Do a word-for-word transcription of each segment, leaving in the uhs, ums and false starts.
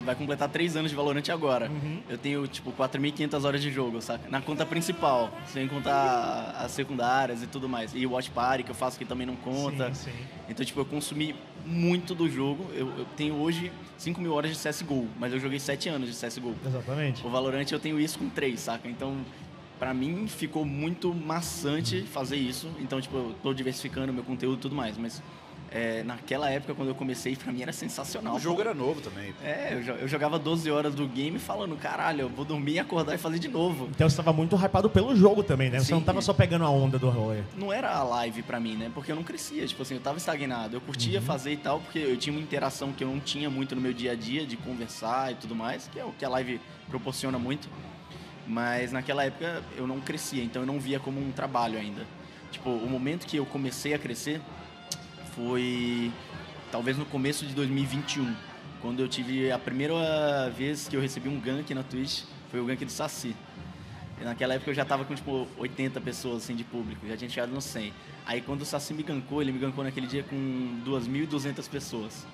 vai completar três anos de Valorant agora. Uhum. Eu tenho, tipo, quatro mil e quinhentas horas de jogo, saca? Na conta principal, sem contar as secundárias e tudo mais. E o Watch Party, que eu faço, que também não conta. Sim, sim. Então, tipo, eu consumi muito do jogo. Eu, eu tenho hoje cinco mil horas de C S G O, mas eu joguei sete anos de C S G O. Exatamente. O Valorant eu tenho isso com três, saca? Então, pra mim, ficou muito maçante fazer isso. Então, tipo, eu tô diversificando meu conteúdo e tudo mais, mas... É, naquela época, quando eu comecei, pra mim era sensacional. O jogo era novo também. É, eu, eu jogava doze horas do game falando, caralho, eu vou dormir, acordar e fazer de novo. Então você tava muito hypado pelo jogo também, né? Você Sim. não tava só pegando a onda do rolê. Não era a live pra mim, né? Porque eu não crescia, tipo assim, eu tava estagnado. Eu curtia Uhum. fazer e tal, porque eu tinha uma interação que eu não tinha muito no meu dia a dia, de conversar e tudo mais, que é o que a live proporciona muito. Mas naquela época eu não crescia, então eu não via como um trabalho ainda. Tipo, o momento que eu comecei a crescer foi talvez no começo de dois mil e vinte e um, quando eu tive a primeira vez que eu recebi um gank na Twitch, foi o gank do Saci. E naquela época eu já tava com tipo oitenta pessoas assim de público, já tinha chegado no cem. Aí quando o Saci me gankou, ele me gankou naquele dia com duas mil e duzentas pessoas.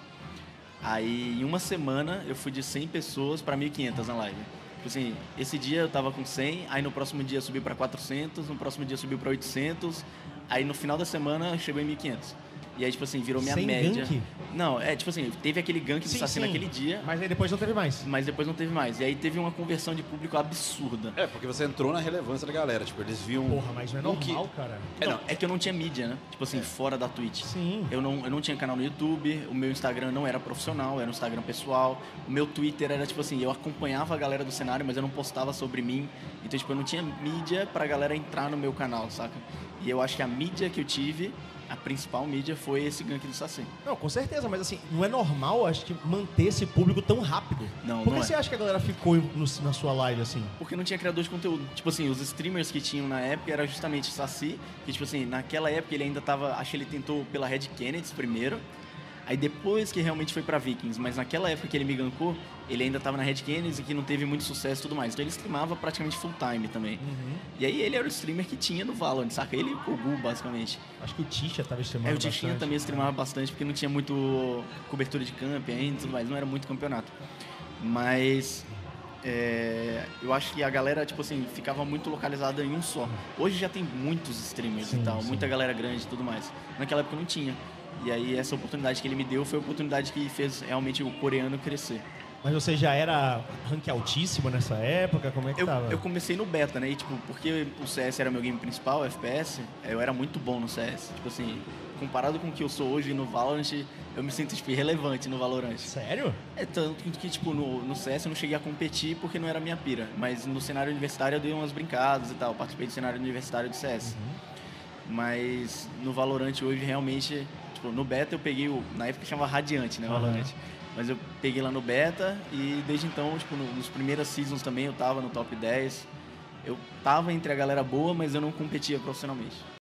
Aí em uma semana eu fui de cem pessoas para mil e quinhentas na live. Tipo assim, esse dia eu tava com cem, aí no próximo dia subiu para quatrocentos, no próximo dia subiu para oitocentos, aí no final da semana chegou em mil e quinhentos. E aí, tipo assim, virou minha Sem média. gank? Não, é tipo assim, teve aquele gank do Sim, Saci sim. naquele dia, Mas aí depois não teve mais. mas depois não teve mais. E aí teve uma conversão de público absurda. É, porque você entrou na relevância da galera. Tipo, eles viam... Porra, mas não é o que- normal, cara. É, não, não. é que eu não tinha mídia, né? Tipo assim, fora da Twitch. Sim. Eu não, eu não tinha canal no YouTube, o meu Instagram não era profissional, era um Instagram pessoal. O meu Twitter era tipo assim, eu acompanhava a galera do cenário, mas eu não postava sobre mim. Então, tipo, eu não tinha mídia pra galera entrar no meu canal, saca? E eu acho que a mídia que eu tive, a principal mídia, foi esse gank do Saci. Não, com certeza, mas assim, não é normal, acho que, manter esse público tão rápido. Não, Por não que é. você acha que a galera ficou no- na sua live assim? Porque não tinha criador de conteúdo. Tipo assim, os streamers que tinham na época era justamente o Saci, que tipo assim, naquela época ele ainda tava, acho que ele tentou pela Red Kennedy primeiro, aí depois que realmente foi pra Vikings, mas naquela época que ele me gankou, ele ainda tava na Red Kennedy, que não teve muito sucesso e tudo mais. Então ele streamava praticamente full time também. Uhum. E aí ele era o streamer que tinha no Valorant, saca? Ele e o Gu, basicamente. Acho que o Tisha tava streamando Aí o Tichinha bastante. também streamava bastante, porque não tinha muito cobertura de camp ainda e tudo mais, não era muito campeonato. Mas é, eu acho que a galera, tipo assim, ficava muito localizada em um só. Hoje já tem muitos streamers Sim, e tal, sim. muita galera grande e tudo mais. Naquela época não tinha. E aí essa oportunidade que ele me deu foi a oportunidade que fez realmente o coreano crescer. Mas você já era rank altíssimo nessa época? Como é que Eu, tava? eu comecei no beta, né? E, tipo, porque o C S era meu game principal, o F P S, eu era muito bom no C S. Tipo assim, comparado com o que eu sou hoje no Valorant, eu me sinto, tipo, irrelevante no Valorant. Sério? É tanto que, tipo, no, no C S eu não cheguei a competir porque não era minha pira. Mas no cenário universitário eu dei umas brincadas e tal. Participei do cenário universitário de C S. Mas no Valorant hoje, realmente... Tipo, no beta eu peguei o... Na época chamava Radiante, né? Valorant. Mas eu peguei lá no beta e desde então, tipo, no, nos primeiras seasons também eu tava no top dez. Eu tava entre a galera boa, mas eu não competia profissionalmente.